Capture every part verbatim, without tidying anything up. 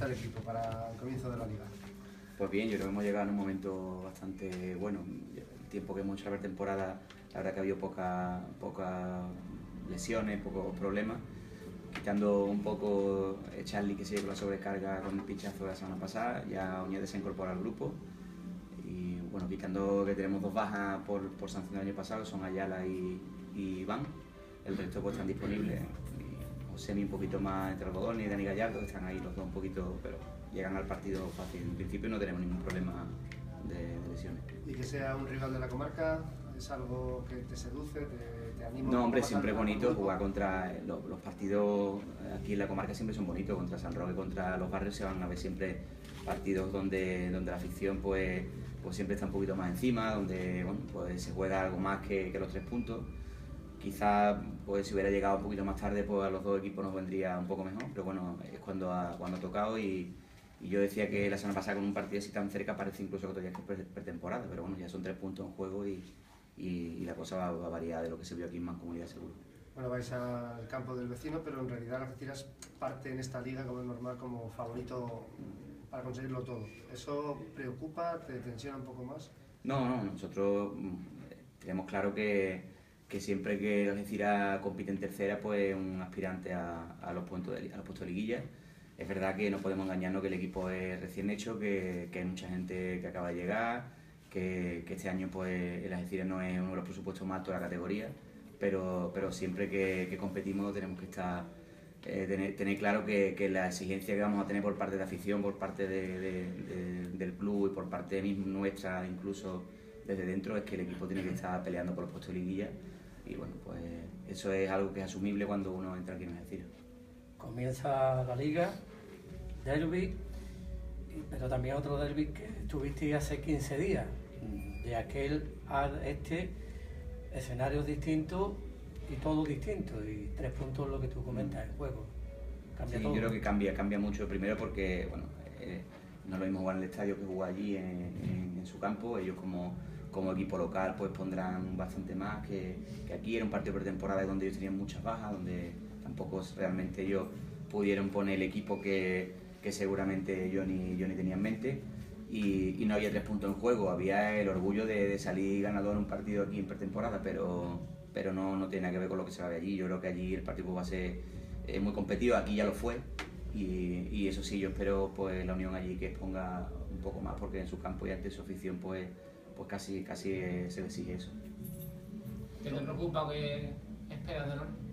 está el equipo para el comienzo de la liga? Pues bien, yo creo que hemos llegado en un momento bastante bueno. El tiempo que hemos hecho la pretemporada, la verdad que ha habido pocas poca lesiones, pocos problemas. Quitando un poco Charlie, que sigue con la sobrecarga con el pinchazo de la semana pasada, ya Oñede se incorpora al grupo. Y bueno, quitando que tenemos dos bajas por, por sanción del año pasado, que son Ayala y, y Iván. El resto pues están disponibles. Y Josemi un poquito más entre algodón y Dani Gallardo, que están ahí los dos un poquito, pero llegan al partido fácil. En principio no tenemos ningún problema de, de lesiones. ¿Y que sea un rival de la comarca es algo que te seduce, te, te anima? No, hombre, siempre es bonito jugar contra los, los partidos aquí en la comarca, siempre son bonitos. Contra San Roque, contra los barrios se van a ver siempre partidos donde, donde la afición pues, pues siempre está un poquito más encima, donde bueno, pues se juega algo más que, que los tres puntos. Quizás pues, si hubiera llegado un poquito más tarde, pues a los dos equipos nos vendría un poco mejor, pero bueno, es cuando ha, cuando ha tocado. Y, y yo decía que la semana pasada con un partido así tan cerca parece incluso que todavía es pretemporada, pero bueno, ya son tres puntos en juego y, y, y la cosa va, va a variar de lo que se vio aquí en Mancomunidad, seguro. Bueno, vais al campo del vecino, pero en realidad Algeciras parte en esta liga, como es normal, como favorito para conseguirlo todo. ¿Eso preocupa, te tensiona un poco más? No, no, nosotros tenemos claro que, que siempre que Algeciras compite en tercera, pues un aspirante a, a, los, puntos de, a los puestos de liguilla. Es verdad que no podemos engañarnos que el equipo es recién hecho, que, que hay mucha gente que acaba de llegar, que, que este año pues el Algeciras no es uno de los presupuestos más altos de la categoría, pero, pero siempre que, que competimos tenemos que estar, eh, tener, tener claro que, que la exigencia que vamos a tener por parte de la afición, por parte de, de, de, del club y por parte misma nuestra, incluso desde dentro, es que el equipo tiene que estar peleando por los puestos de liguilla. Y bueno, pues eso es algo que es asumible cuando uno entra aquí en Algeciras. Comienza la liga, derbi, pero también otro derbi que estuviste hace quince días. De aquel al este, escenarios distintos y todo distinto, y tres puntos lo que tú comentas, el juego. Cambia sí, todo. Yo creo que cambia, cambia mucho, primero porque bueno, eh, no es lo mismo jugar en el estadio que jugar allí en, en, en su campo. Ellos como, como equipo local pues pondrán bastante más que, que aquí. Era un partido pretemporada donde ellos tenían muchas bajas, donde tampoco realmente ellos pudieron poner el equipo que, que seguramente yo ni, yo ni tenía en mente. Y, y no había tres puntos en juego, había el orgullo de, de salir ganador en un partido aquí en pretemporada, pero, pero no, no tiene nada que ver con lo que se va a ver allí. Yo creo que allí el partido va a ser eh, muy competido, aquí ya lo fue, y, y eso sí, yo espero pues la Unión allí que exponga un poco más, porque en su campo y ante su afición pues, pues casi, casi eh, se le exige eso. ¿Qué te preocupa o qué esperas de Lorca?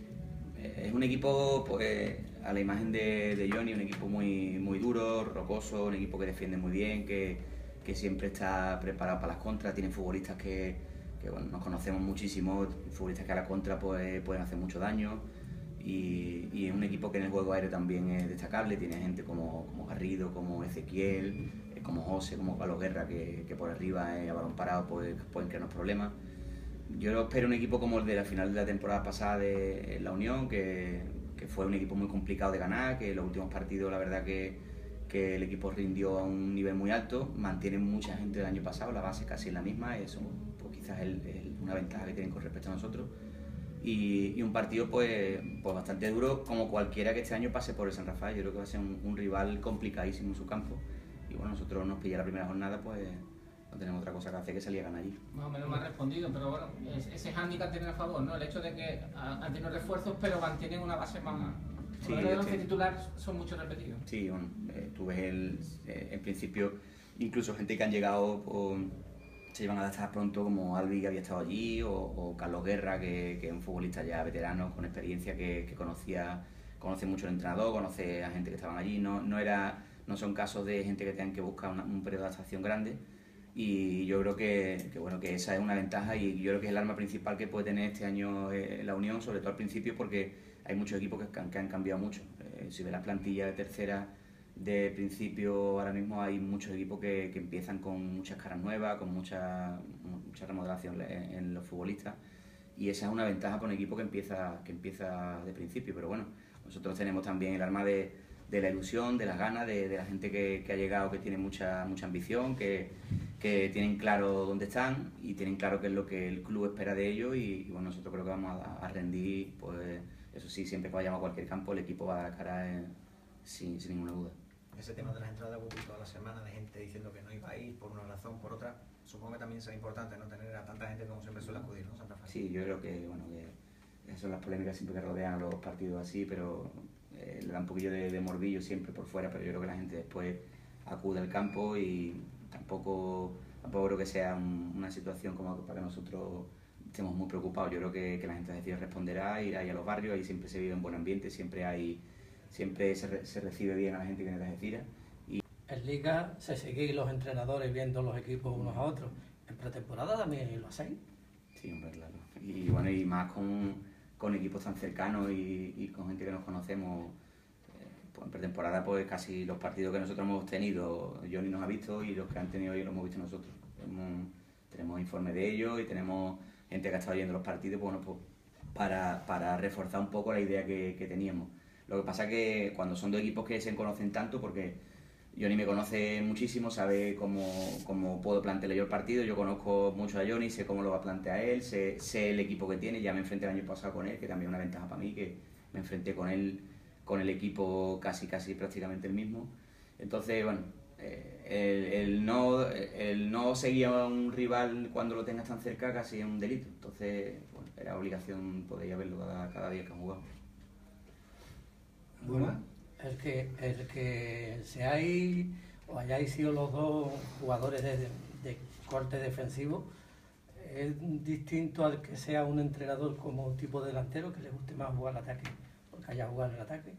Es un equipo pues, a la imagen de, de Johnny, un equipo muy, muy duro, rocoso, un equipo que defiende muy bien, que, que siempre está preparado para las contras. Tiene futbolistas que, que bueno, nos conocemos muchísimo, futbolistas que a la contra pues, pueden hacer mucho daño. Y, y es un equipo que en el juego aéreo también es destacable. Tiene gente como, como Garrido, como Ezequiel, como José, como Carlos Guerra, que, que por arriba eh, a balón parado pues, pueden crearnos problemas. Yo espero un equipo como el de la final de la temporada pasada de la Unión, que, que fue un equipo muy complicado de ganar, que en los últimos partidos la verdad que, que el equipo rindió a un nivel muy alto, mantiene mucha gente del año pasado, la base casi es la misma, eso pues quizás es una ventaja que tienen con respecto a nosotros. Y, y un partido pues, pues bastante duro, como cualquiera que este año pase por el San Rafael. Yo creo que va a ser un, un rival complicadísimo en su campo. Y bueno, nosotros nos pilla la primera jornada, pues no tenemos otra cosa que hacer que salir a ganar allí. Más o menos me has respondido, pero bueno, ese hándicap tiene a favor, ¿no? El hecho de que han tenido refuerzos, pero mantienen una base más... Sí, los es once que... titulares son muchos repetidos. Sí, bueno, eh, tú ves el, eh, en principio, incluso gente que han llegado, pues, se iban a adaptar pronto, como Albi, que había estado allí, o, o Carlos Guerra, que, que es un futbolista ya veterano, con experiencia, que, que conocía, conoce mucho el entrenador, conoce a gente que estaban allí. No, no, era, no son casos de gente que tengan que buscar una, un periodo de adaptación grande. Y yo creo que, que, bueno, que esa es una ventaja, y yo creo que es el arma principal que puede tener este año eh, la Unión, sobre todo al principio, porque hay muchos equipos que, que han cambiado mucho. Eh, si ves la plantilla de tercera de principio, ahora mismo hay muchos equipos que, que empiezan con muchas caras nuevas, con mucha, mucha remodelación en, en los futbolistas, y esa es una ventaja para un equipo que empieza, que empieza de principio. Pero bueno, nosotros tenemos también el arma de, de la ilusión, de las ganas, de, de la gente que, que ha llegado, que tiene mucha, mucha ambición, que, que tienen claro dónde están y tienen claro qué es lo que el club espera de ellos. Y, y bueno, nosotros creo que vamos a, a rendir, pues eso sí, siempre que vayamos a cualquier campo el equipo va a dar la cara eh, sin, sin ninguna duda. ese tema de las entradas hubo toda la semana de gente diciendo que no iba a ir por una razón, por otra. Supongo que también será importante no tener a tanta gente como siempre suele acudir, ¿no? Santa Fe. Sí, yo creo que, bueno, que esas son las polémicas siempre que rodean a los partidos así, pero eh, le da un poquillo de, de morbillo siempre por fuera, pero yo creo que la gente después acude al campo y tampoco, tampoco creo que sea un, una situación como para que nosotros estemos muy preocupados. Yo creo que, que la gente de Algeciras responderá, irá ahí a los barrios, ahí siempre se vive en buen ambiente, siempre hay siempre se, re, se recibe bien a la gente que viene de Algeciras. Y... En Liga se siguen los entrenadores viendo los equipos unos a otros. ¿En pretemporada también lo hacéis? Sí, hombre, claro. Y bueno, y más con, con equipos tan cercanos y, y con gente que nos conocemos. Eh, pues en pretemporada, pues casi los partidos que nosotros hemos tenido, Johnny nos ha visto y los que han tenido ellos los hemos visto nosotros. Tenemos, tenemos informes de ellos y tenemos gente que ha estado viendo los partidos, pues, bueno, pues para, para reforzar un poco la idea que, que teníamos. Lo que pasa es que cuando son dos equipos que se conocen tanto, porque Johnny me conoce muchísimo, sabe cómo, cómo puedo plantear yo el partido, yo conozco mucho a Johnny, sé cómo lo va a plantear él, sé, sé el equipo que tiene, ya me enfrenté el año pasado con él, que también es una ventaja para mí, que me enfrenté con él, con el equipo casi, casi prácticamente el mismo. Entonces, bueno, eh, el, el, no, el no seguir a un rival cuando lo tengas tan cerca casi es un delito, entonces, bueno, era obligación poder verlo cada, cada día que han jugado. Bueno, el que, el que seáis o hayáis sido los dos jugadores de, de corte defensivo, ¿es distinto al que sea un entrenador como tipo delantero que le guste más jugar al ataque, porque haya jugado en el ataque?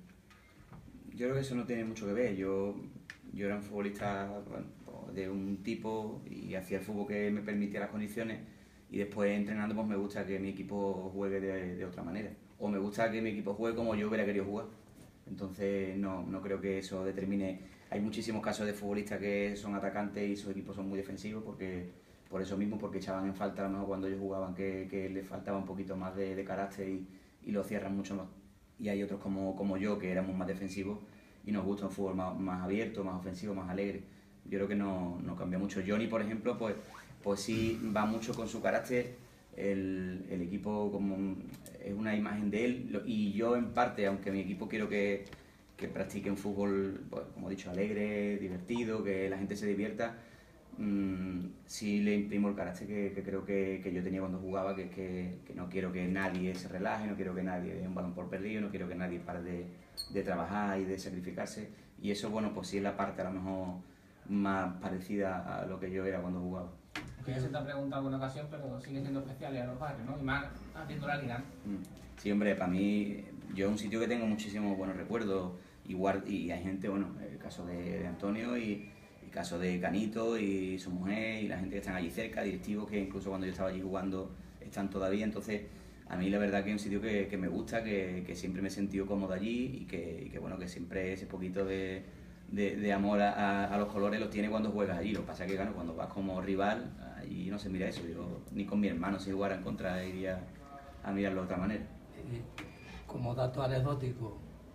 Yo creo que eso no tiene mucho que ver. Yo, yo era un futbolista, bueno, de un tipo y hacía el fútbol que me permitía las condiciones, y después entrenando pues me gusta que mi equipo juegue de, de otra manera, o me gusta que mi equipo juegue como yo hubiera querido jugar. Entonces no, no creo que eso determine. Hay muchísimos casos de futbolistas que son atacantes y sus equipos son muy defensivos porque por eso mismo, porque echaban en falta a lo mejor cuando ellos jugaban que, que les faltaba un poquito más de, de carácter y, y lo cierran mucho más. Y hay otros como, como yo que éramos más defensivos y nos gusta un fútbol más, más abierto, más ofensivo, más alegre. Yo creo que no, no cambia mucho. Johnny, por ejemplo, pues, pues sí va mucho con su carácter. El, el equipo como un, es una imagen de él, y yo en parte, aunque mi equipo quiero que, que practique un fútbol, pues, como he dicho, alegre, divertido, que la gente se divierta, mmm, sí le imprimo el carácter que, que creo que, que yo tenía cuando jugaba, que, que, que no quiero que nadie se relaje, no quiero que nadie dé un balón por perdido, no quiero que nadie pare de, de trabajar y de sacrificarse, y eso, bueno, pues sí es la parte a lo mejor más parecida a lo que yo era cuando jugaba. Que ya se te ha preguntado en alguna ocasión, pero sigue siendo especial a los barrios, ¿no? Y más haciendo la liga. Sí, hombre, para mí, yo es un sitio que tengo muchísimos buenos recuerdos, igual, y hay gente, bueno, el caso de, de Antonio y el caso de Canito y su mujer y la gente que están allí cerca, directivos que incluso cuando yo estaba allí jugando están todavía. Entonces, a mí la verdad que es un sitio que, que me gusta, que, que siempre me he sentido cómodo allí y que, y que bueno, que siempre ese poquito de, de, de amor a, a los colores los tiene cuando juegas allí. Lo que pasa es que, claro, cuando vas como rival, allí no se mira eso. Yo ni con mi hermano, si jugara en contra, iría a mirarlo de otra manera. Y como dato anecdótico,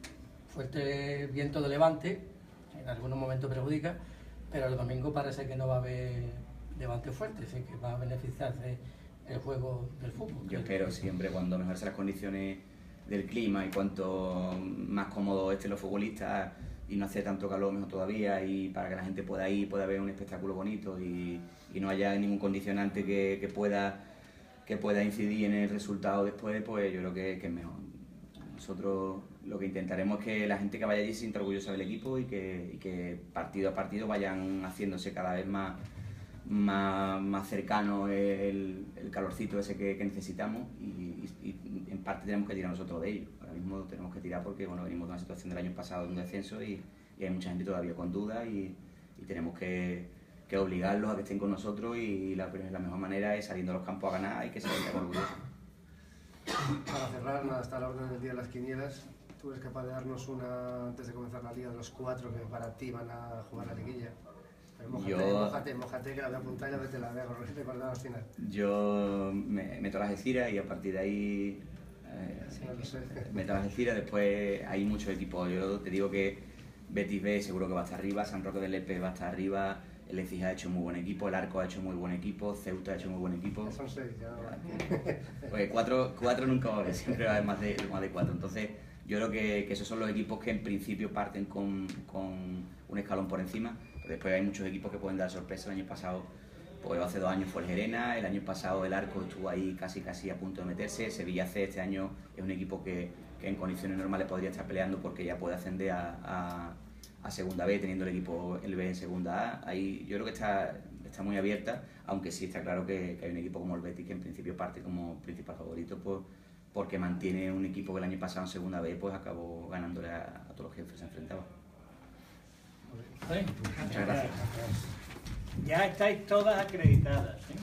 fuerte viento de levante, en algunos momentos perjudica, pero el domingo parece que no va a haber levante fuerte, así que va a beneficiarse el juego del fútbol. Yo espero siempre, cuando mejorse las condiciones del clima y cuanto más cómodo estén los futbolistas y no hace tanto calor mejor todavía, y para que la gente pueda ir, pueda ver un espectáculo bonito y, y no haya ningún condicionante que, que pueda que pueda incidir en el resultado después, pues yo creo que, que es mejor. Nosotros lo que intentaremos es que la gente que vaya allí se sienta orgullosa del equipo y que, y que partido a partido vayan haciéndose cada vez más más, más cercano el, el calorcito ese que, que necesitamos, y, y, y en parte tenemos que tirar nosotros de ello. Ahora mismo tenemos que tirar porque bueno, venimos de una situación del año pasado de un descenso y, y hay mucha gente todavía con dudas y, y tenemos que, que obligarlos a que estén con nosotros, y la, la mejor manera es saliendo a los campos a ganar y que se sientan orgullosos. Para cerrar, nada, está la orden del día de las quinielas. ¿Tú eres capaz de darnos una, antes de comenzar la liga, de los cuatro que para ti van a jugar la liguilla? Mójate, yo, mójate, mójate, que la voy a apuntar y la te la voy a recordar al final. Yo me meto a las Algeciras y a partir de ahí eh, sí, no lo sé. meto a las Algeciras. Después hay muchos equipos. Yo te digo que Betis B seguro que va a estar arriba, San Roque del Lepe va a estar arriba, el Ecija ha hecho muy buen equipo, el Arco ha hecho muy buen equipo, Ceuta ha hecho muy buen equipo. Son seis, ya. Pues cuatro, cuatro nunca va a haber, siempre va a haber más de, más de cuatro. Entonces Yo creo que, que esos son los equipos que en principio parten con, con un escalón por encima, pero después hay muchos equipos que pueden dar sorpresa. El año pasado, pues hace dos años fue el Gerena, el año pasado el Arco estuvo ahí casi casi a punto de meterse, Sevilla C este año es un equipo que, que en condiciones normales podría estar peleando porque ya puede ascender a, a, a Segunda B teniendo el equipo el B en Segunda A. Ahí yo creo que está, está muy abierta, aunque sí está claro que, que hay un equipo como el Betis que en principio parte como principal favorito pues, porque mantiene un equipo que el año pasado en Segunda B pues acabó ganándole a, a todos los jefes que se enfrentaba. Sí. Muchas gracias. Ya estáis todas acreditadas, ¿eh?